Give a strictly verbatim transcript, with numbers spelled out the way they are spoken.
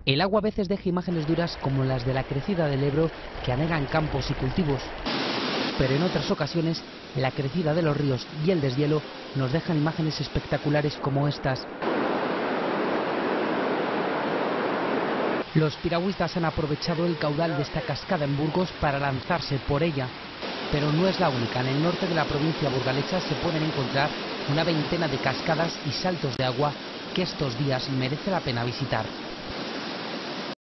El agua a veces deja imágenes duras como las de la crecida del Ebro que anegan campos y cultivos. Pero en otras ocasiones, la crecida de los ríos y el deshielo nos dejan imágenes espectaculares como estas. Los piragüistas han aprovechado el caudal de esta cascada en Burgos para lanzarse por ella. Pero no es la única. En el norte de la provincia burgalesa se pueden encontrar una veintena de cascadas y saltos de agua que estos días merece la pena visitar.